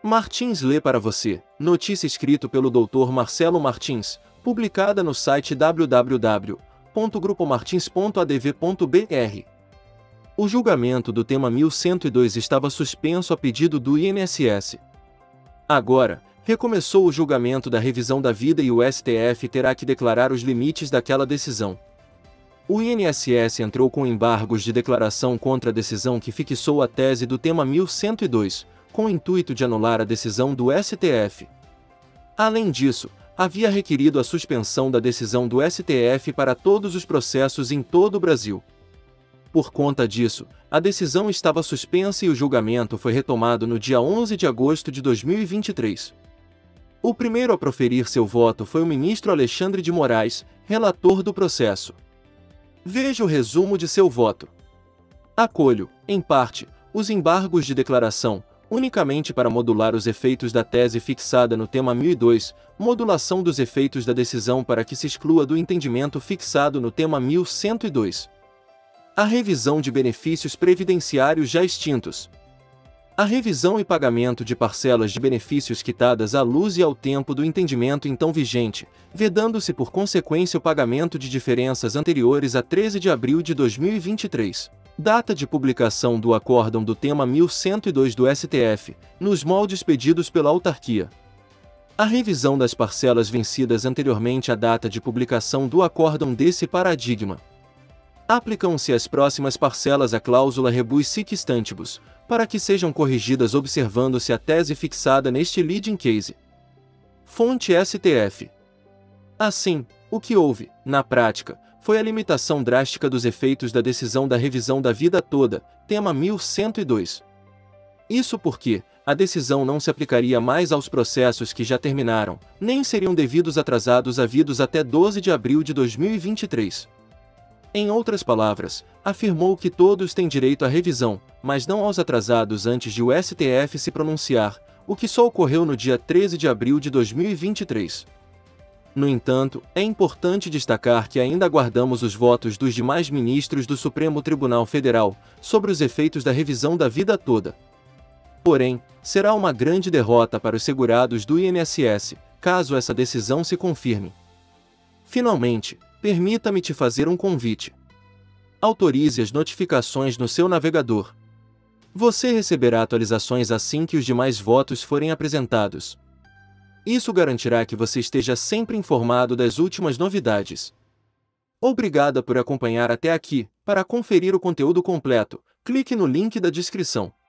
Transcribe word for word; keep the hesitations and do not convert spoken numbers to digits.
Martins lê para você, notícia escrito pelo doutor Marcelo Martins, publicada no site w w w ponto grupo martins ponto a d v ponto b r. O julgamento do tema mil cento e dois estava suspenso a pedido do I N S S. Agora, recomeçou o julgamento da revisão da vida e o S T F terá que declarar os limites daquela decisão. O I N S S entrou com embargos de declaração contra a decisão que fixou a tese do tema mil cento e dois, com o intuito de anular a decisão do S T F. Além disso, havia requerido a suspensão da decisão do S T F para todos os processos em todo o Brasil. Por conta disso, a decisão estava suspensa e o julgamento foi retomado no dia onze de agosto de dois mil e vinte e três. O primeiro a proferir seu voto foi o ministro Alexandre de Moraes, relator do processo. Veja o resumo de seu voto. Acolho, em parte, os embargos de declaração, unicamente para modular os efeitos da tese fixada no tema mil e dois, modulação dos efeitos da decisão para que se exclua do entendimento fixado no tema mil cento e dois. A revisão de benefícios previdenciários já extintos. A revisão e pagamento de parcelas de benefícios quitadas à luz e ao tempo do entendimento então vigente, vedando-se por consequência o pagamento de diferenças anteriores a treze de abril de dois mil e vinte e três. Data de publicação do acórdão do tema mil cento e dois do S T F, nos moldes pedidos pela autarquia. A revisão das parcelas vencidas anteriormente à data de publicação do acórdão desse paradigma. Aplicam-se às próximas parcelas a cláusula rebus sic stantibus, para que sejam corrigidas observando-se a tese fixada neste leading case. Fonte S T F. Assim, o que houve, na prática, foi a limitação drástica dos efeitos da decisão da revisão da vida toda, tema mil cento e dois. Isso porque, a decisão não se aplicaria mais aos processos que já terminaram, nem seriam devidos atrasados havidos até doze de abril de dois mil e vinte e três. Em outras palavras, afirmou que todos têm direito à revisão, mas não aos atrasados antes de o S T F se pronunciar, o que só ocorreu no dia treze de abril de dois mil e vinte e três. No entanto, é importante destacar que ainda aguardamos os votos dos demais ministros do Supremo Tribunal Federal sobre os efeitos da revisão da vida toda. Porém, será uma grande derrota para os segurados do I N S S, caso essa decisão se confirme. Finalmente, permita-me te fazer um convite. Autorize as notificações no seu navegador. Você receberá atualizações assim que os demais votos forem apresentados. Isso garantirá que você esteja sempre informado das últimas novidades. Obrigada por acompanhar até aqui. Para conferir o conteúdo completo, clique no link da descrição.